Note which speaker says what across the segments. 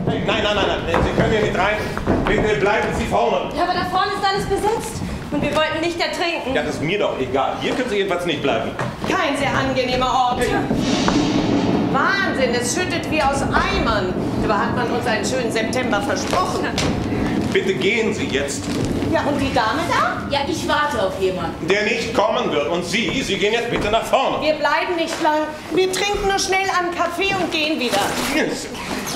Speaker 1: Nein, nein, nein, nein, Sie können hier nicht rein. Bitte bleiben Sie vorne.
Speaker 2: Ja, aber da vorne ist alles besetzt. Und wir wollten nicht ertrinken.
Speaker 1: Ja, das ist mir doch egal. Hier können Sie jedenfalls nicht bleiben.
Speaker 3: Kein sehr angenehmer Ort. Wahnsinn, es schüttet wie aus Eimern. Dabei hat man uns einen schönen September versprochen.
Speaker 1: Bitte gehen Sie jetzt.
Speaker 3: Ja, und die Dame da?
Speaker 2: Ja, ich warte auf jemanden.
Speaker 1: Der nicht kommen wird. Und Sie gehen jetzt bitte nach vorne.
Speaker 3: Wir bleiben nicht lang. Wir trinken nur schnell einen Kaffee und gehen wieder.
Speaker 1: Yes.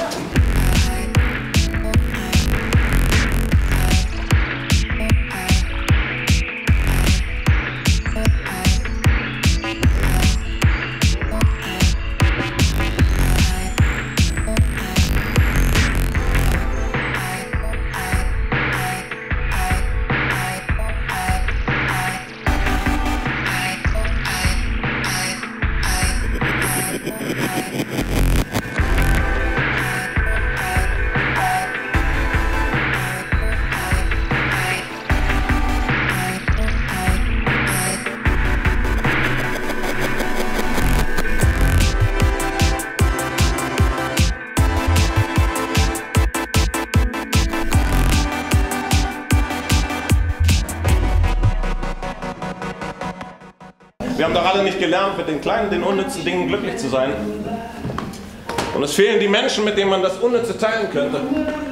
Speaker 1: Wir haben doch alle nicht gelernt, mit den kleinen, den unnützen Dingen glücklich zu sein. Und es fehlen die Menschen, mit denen man das Unnütze teilen könnte.